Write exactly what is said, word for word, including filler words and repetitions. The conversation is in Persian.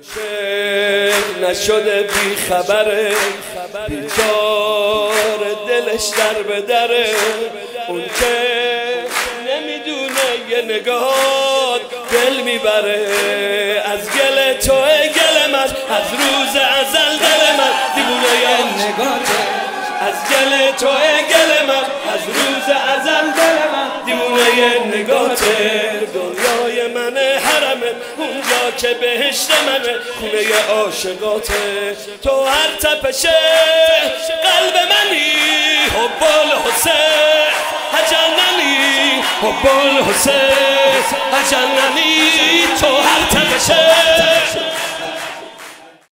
عاشق نشده بی خبره، بیچار دلش در به دره. اون که نمیدونه یه نگاه دل میبره. از گل توه گل من، از روز ازل دل من دیوونه یه نگاته. از گل توه گل من، از روز ازل دل من دیوونه یه نگاته. دنیای منه حرمه، اونجا که بهشت منه خونه عاشقاته. تو هر تپشه قلب منی، حب الحسین هجننی، حب الحسین هجننی. تو هر تپشه